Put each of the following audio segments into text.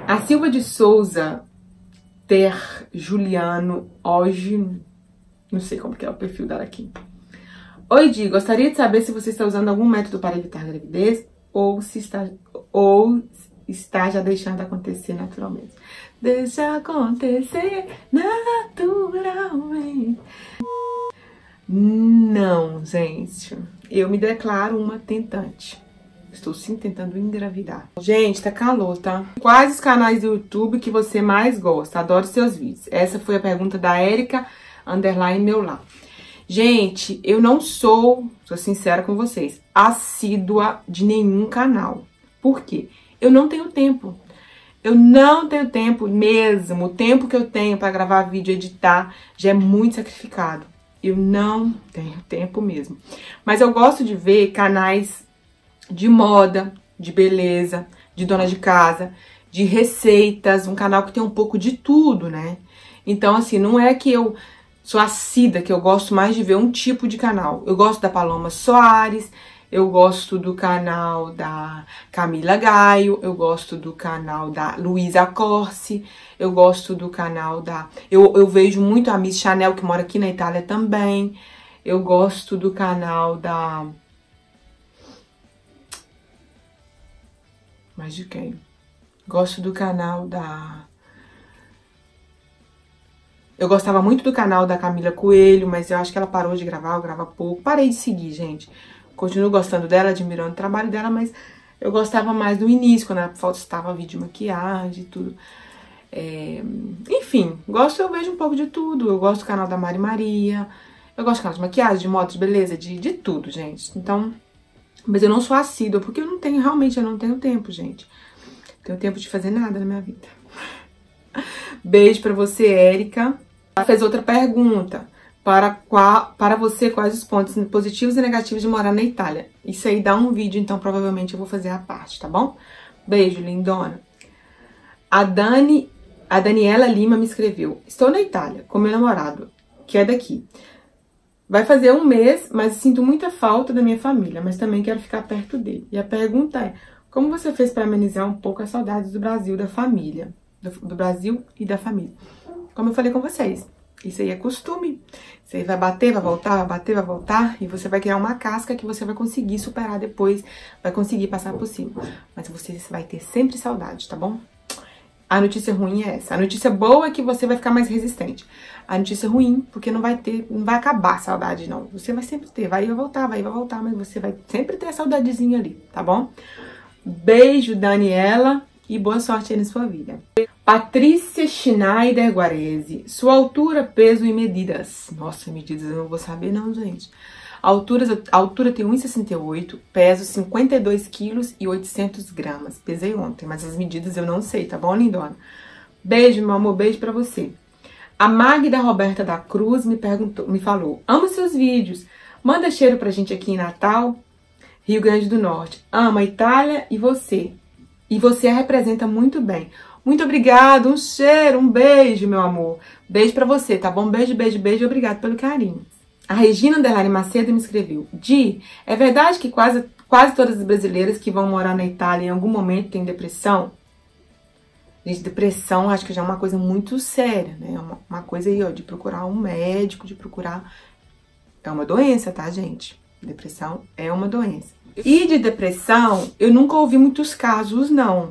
A Silva de Souza Ter Juliano hoje, não sei como que é o perfil dela aqui. Oi, Di, gostaria de saber se você está usando algum método para evitar gravidez ou está já deixando acontecer naturalmente. Deixa acontecer naturalmente. Não, gente. Eu me declaro uma tentante. Estou sim tentando engravidar. Gente, tá calor, tá? Quais os canais do YouTube que você mais gosta? Adoro seus vídeos. Essa foi a pergunta da Erika _Meular. Gente, eu não sou sincera com vocês, assídua de nenhum canal. Por quê? Eu não tenho tempo. Eu não tenho tempo mesmo. O tempo que eu tenho para gravar vídeo e editar já é muito sacrificado. Eu não tenho tempo mesmo. Mas eu gosto de ver canais de moda, de beleza, de dona de casa, de receitas, um canal que tem um pouco de tudo, né? Então, assim, não é que eu sou assídua, que eu gosto mais de ver um tipo de canal. Eu gosto da Paloma Soares, eu gosto do canal da Camila Gaio, eu gosto do canal da Luísa Corsi, eu gosto do canal da... Eu vejo muito a Miss Chanel, que mora aqui na Itália também. Eu gosto do canal da... Mas de quem? Gosto do canal da... Eu gostava muito do canal da Camila Coelho, mas eu acho que ela parou de gravar, eu gravo pouco. Parei de seguir, gente. Continuo gostando dela, admirando o trabalho dela, mas eu gostava mais do início, quando ela postava vídeo de maquiagem e tudo. Enfim, eu vejo um pouco de tudo. Eu gosto do canal da Mari Maria, eu gosto do canal de maquiagem, de moda, de beleza, de tudo, gente. Então... Mas eu não sou assídua, porque eu não tenho tempo, gente. Não tenho tempo de fazer nada na minha vida. Beijo pra você, Érica. Ela fez outra pergunta. Para você, quais os pontos positivos e negativos de morar na Itália? Isso aí dá um vídeo, então provavelmente eu vou fazer a parte, tá bom? Beijo, lindona. A Daniela Lima me escreveu. Estou na Itália com meu namorado, que é daqui. Vai fazer um mês, mas sinto muita falta da minha família, mas também quero ficar perto dele. E a pergunta é, como você fez para amenizar um pouco as saudades do Brasil, da família? Do Brasil e da família. Como eu falei com vocês, isso aí é costume. Você vai bater, vai voltar, vai bater, vai voltar, e você vai criar uma casca que você vai conseguir superar depois, vai conseguir passar por cima. Mas você vai ter sempre saudade, tá bom? A notícia ruim é essa. A notícia boa é que você vai ficar mais resistente. A notícia ruim, porque não vai acabar a saudade, não. Você vai sempre ter, vai voltar, mas você vai sempre ter a saudadezinha ali, tá bom? Beijo, Daniela, e boa sorte aí na sua vida. Patrícia Schneider Guarese. Sua altura, peso e medidas. Nossa, medidas eu não vou saber não, gente. A altura tem 1,68, peso 52 quilos e 800 gramas. Pesei ontem, mas as medidas eu não sei, tá bom, lindona? Beijo, meu amor, beijo pra você. A Magda Roberta da Cruz me falou, amo seus vídeos, manda cheiro pra gente aqui em Natal, Rio Grande do Norte. Amo a Itália e você a representa muito bem. Muito obrigada, um cheiro, um beijo, meu amor. Beijo pra você, tá bom? Beijo, beijo, beijo, obrigado pelo carinho. A Regina _ Macedo me escreveu, Di, é verdade que quase todas as brasileiras que vão morar na Itália em algum momento têm depressão? Gente, depressão acho que já é uma coisa muito séria, né? Uma coisa aí, ó, de procurar um médico, de procurar... É uma doença, tá, gente? Depressão é uma doença. E de depressão, eu nunca ouvi muitos casos, não.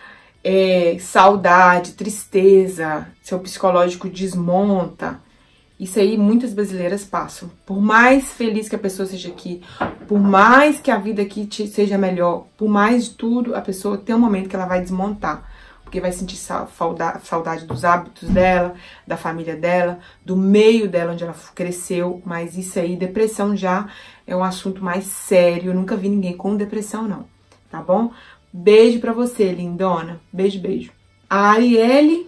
Saudade, tristeza, seu psicológico desmonta. Isso aí muitas brasileiras passam. Por mais feliz que a pessoa seja aqui, por mais que a vida aqui seja melhor, por mais de tudo, a pessoa tem um momento que ela vai desmontar. Porque vai sentir saudade dos hábitos dela, da família dela, do meio dela onde ela cresceu. Mas isso aí, depressão já é um assunto mais sério. Eu nunca vi ninguém com depressão, não. Tá bom? Beijo pra você, lindona. Beijo, beijo. A Arielle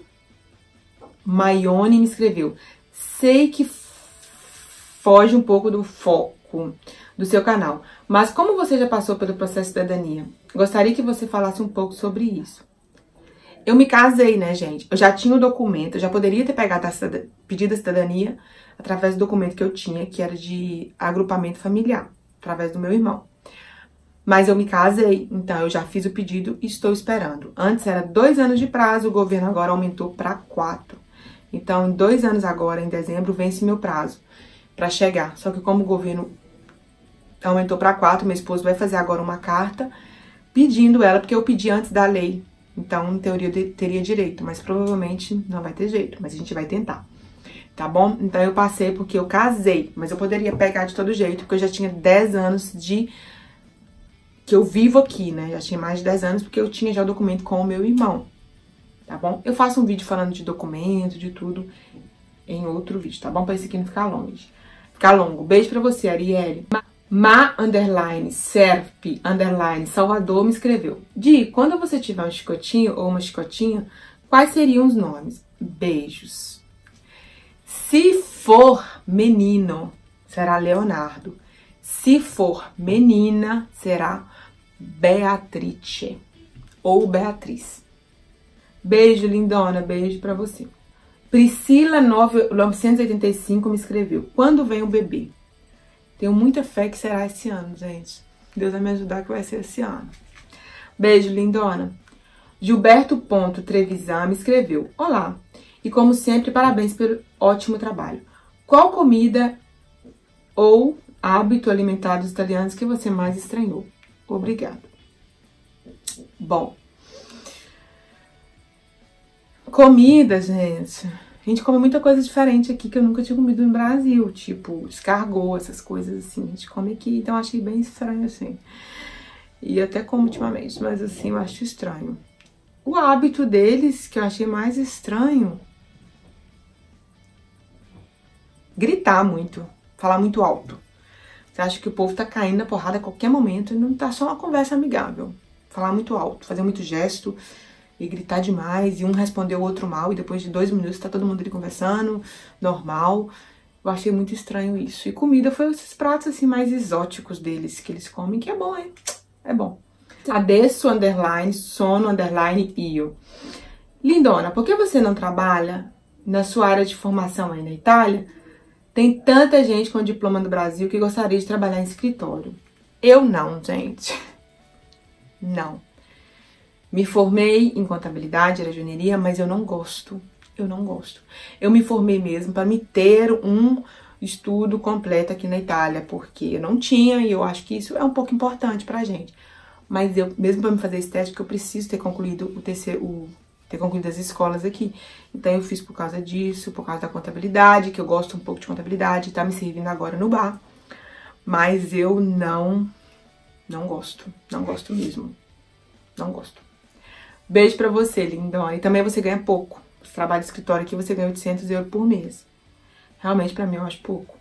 Maione me escreveu. Sei que foge um pouco do foco do seu canal, mas como você já passou pelo processo de cidadania, gostaria que você falasse um pouco sobre isso. Eu me casei, né, gente? Eu já tinha o documento, eu já poderia ter pedido a cidadania através do documento que eu tinha, que era de agrupamento familiar, através do meu irmão. Mas eu me casei, então eu já fiz o pedido e estou esperando. Antes era 2 anos de prazo, o governo agora aumentou para 4. Então, em 2 anos agora, em dezembro, vence meu prazo para chegar. Só que como o governo aumentou para 4, meu esposo vai fazer agora uma carta pedindo ela, porque eu pedi antes da lei. Então, em teoria, eu teria direito, mas provavelmente não vai ter jeito, mas a gente vai tentar. Tá bom? Então, eu passei porque eu casei, mas eu poderia pegar de todo jeito, porque eu já tinha 10 anos que eu vivo aqui, né? Já tinha mais de 10 anos, porque eu tinha já o documento com o meu irmão, tá bom? Eu faço um vídeo falando de documento, de tudo, em outro vídeo, tá bom? Pra esse aqui não ficar longo. Beijo pra você, Arielle. Serp, Salvador, me escreveu. Di, quando você tiver um chicotinho ou uma chicotinha, quais seriam os nomes? Beijos. Se for menino, será Leonardo. Se for menina, será Beatrice ou Beatriz. Beijo, lindona. Beijo pra você. Priscila 985 me escreveu. Quando vem o bebê? Tenho muita fé que será esse ano, gente. Deus vai me ajudar que vai ser esse ano. Beijo, lindona. Gilberto.trevisan me escreveu. Olá. E como sempre, parabéns pelo ótimo trabalho. Qual comida ou hábito alimentar dos italianos que você mais estranhou? Obrigada. Bom. Comida, gente. A gente come muita coisa diferente aqui que eu nunca tinha comido no Brasil. Tipo, escargot, essas coisas assim. A gente come aqui, então eu achei bem estranho, assim. E até como ultimamente, mas assim, eu acho estranho. O hábito deles, que eu achei mais estranho... gritar muito, falar muito alto. Você acha que o povo tá caindo na porrada a qualquer momento e não tá só uma conversa amigável. Falar muito alto, fazer muito gesto e gritar demais e um responder o outro mal e depois de 2 minutos tá todo mundo ali conversando, normal. Eu achei muito estranho isso. E comida foi esses pratos assim mais exóticos deles que eles comem, que é bom, hein? É bom. Adesso, sono, io. Lindona, por que você não trabalha na sua área de formação aí na Itália? Tem tanta gente com diploma do Brasil que gostaria de trabalhar em escritório. Eu não, gente. Não. Me formei em contabilidade, era engenharia, mas eu não gosto. Eu não gosto. Eu me formei mesmo para me ter um estudo completo aqui na Itália, porque eu não tinha e eu acho que isso é um pouco importante pra gente. Mas eu, mesmo para me fazer estética, eu preciso ter concluído ter concluído as escolas aqui. Então eu fiz por causa disso, por causa da contabilidade, que eu gosto um pouco de contabilidade, tá me servindo agora no bar. Mas eu não gosto. Não gosto mesmo. Não gosto. Beijo pra você, lindona. E também você ganha pouco. Você trabalha no escritório aqui, você ganha 800 euros por mês. Realmente, pra mim, eu acho pouco.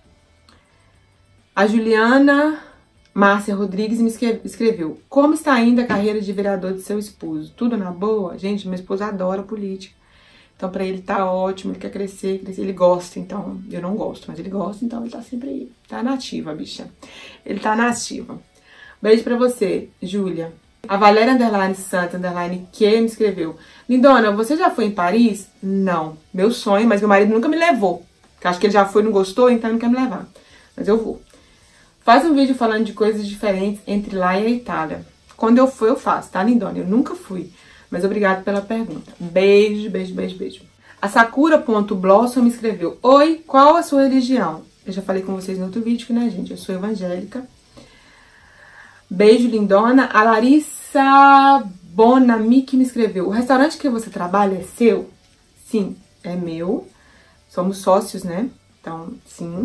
A Juliana Márcia Rodrigues me escreveu. Como está indo a carreira de vereador de seu esposo? Tudo na boa? Gente, meu esposo adora política. Então, pra ele tá ótimo, ele quer crescer, ele gosta. Então, eu não gosto, mas ele gosta, então ele tá sempre aí. Tá na ativa, bicha. Ele tá na ativa. Beijo pra você, Júlia. A Valéria Santa que me escreveu. Lindona, você já foi em Paris? Não. Meu sonho, mas meu marido nunca me levou. Porque acho que ele já foi e não gostou, então ele não quer me levar. Mas eu vou. Faz um vídeo falando de coisas diferentes entre lá e a Itália. Quando eu for, eu faço, tá, lindona? Eu nunca fui. Mas obrigado pela pergunta. Beijo, beijo, beijo, beijo. A Sakura.blossom me escreveu. Oi, qual a sua religião? Eu já falei com vocês no outro vídeo, né, gente? Eu sou evangélica. Beijo, lindona. A Larissa Bonamic me escreveu. O restaurante que você trabalha é seu? Sim, é meu. Somos sócios, né? Então, sim.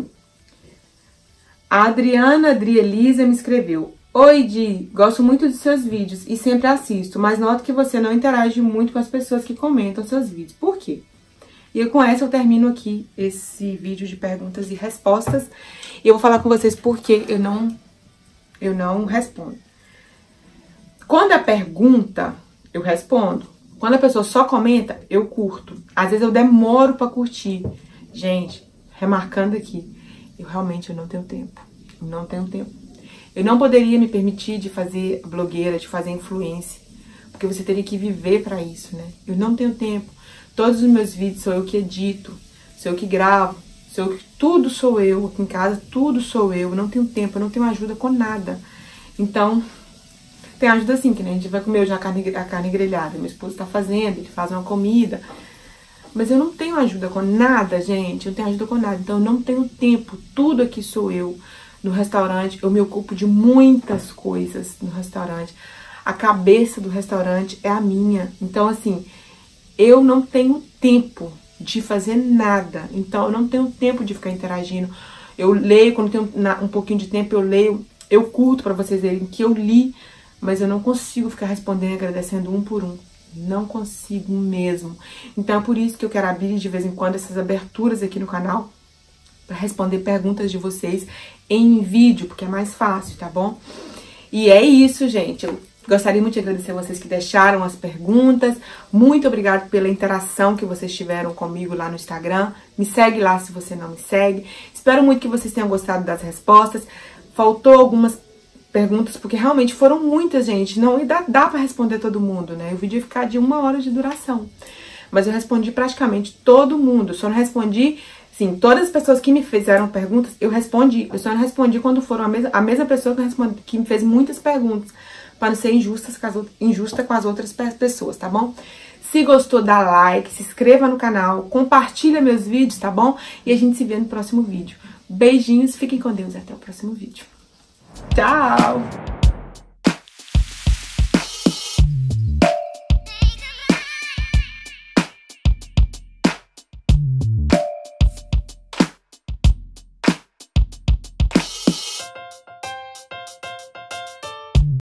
A Adriana Adrielisa me escreveu. Oi, Di, gosto muito dos seus vídeos e sempre assisto, mas noto que você não interage muito com as pessoas que comentam seus vídeos. Por quê? E com essa eu termino aqui esse vídeo de perguntas e respostas. E eu vou falar com vocês por que eu não respondo. Quando a pergunta, eu respondo. Quando a pessoa só comenta, eu curto. Às vezes eu demoro pra curtir. Gente, remarcando aqui, eu realmente não tenho tempo. Não tenho tempo. Eu não poderia me permitir de fazer blogueira, de fazer influência. Porque você teria que viver pra isso, né? Eu não tenho tempo. Todos os meus vídeos sou eu que edito, sou eu que gravo, tudo sou eu. Aqui em casa, tudo sou eu. Não tenho tempo, eu não tenho ajuda com nada. Então, Tem ajuda assim, que nem a gente vai comer hoje a carne grelhada. Meu esposo tá fazendo, ele faz uma comida. Mas eu não tenho ajuda com nada, gente. Eu não tenho ajuda com nada. Então eu não tenho tempo. Tudo aqui sou eu. No restaurante, eu me ocupo de muitas coisas no restaurante. A cabeça do restaurante é a minha. Então, assim, eu não tenho tempo de fazer nada. Então, eu não tenho tempo de ficar interagindo. Eu leio, quando tenho um pouquinho de tempo, eu leio. Eu curto pra vocês verem que eu li, mas eu não consigo ficar respondendo e agradecendo um por um. Não consigo mesmo. Então, é por isso que eu quero abrir de vez em quando essas aberturas aqui no canal para responder perguntas de vocês em vídeo, porque é mais fácil, tá bom? E é isso, gente. Eu gostaria muito de agradecer vocês que deixaram as perguntas. Muito obrigada pela interação que vocês tiveram comigo lá no Instagram. Me segue lá se você não me segue. Espero muito que vocês tenham gostado das respostas. Faltou algumas perguntas, porque realmente foram muitas, gente. Não dá pra responder todo mundo, né? O vídeo ia ficar de 1 hora de duração. Mas eu respondi praticamente todo mundo. Só não respondi... Sim, todas as pessoas que me fizeram perguntas, eu respondi. Eu só não respondi quando foram a mesma pessoa que me fez muitas perguntas, para não ser injusta com as outras pessoas, tá bom? Se gostou, dá like, se inscreva no canal, compartilha meus vídeos, tá bom? E a gente se vê no próximo vídeo. Beijinhos, fiquem com Deus e até o próximo vídeo. Tchau!